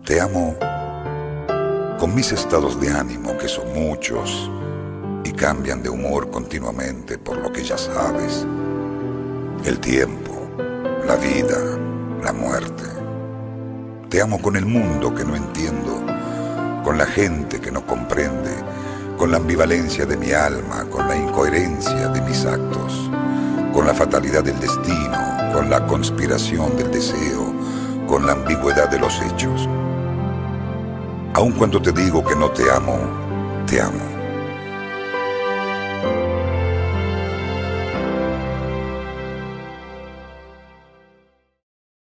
Te amo con mis estados de ánimo, que son muchos y cambian de humor continuamente, por lo que ya sabes. El tiempo, la vida, la muerte. Te amo con el mundo que no entiendo, con la gente que no comprende, con la ambivalencia de mi alma, con la incoherencia de mis actos, con la fatalidad del destino, con la conspiración del deseo, con la ambigüedad de los hechos. Aun cuando te digo que no te amo, te amo.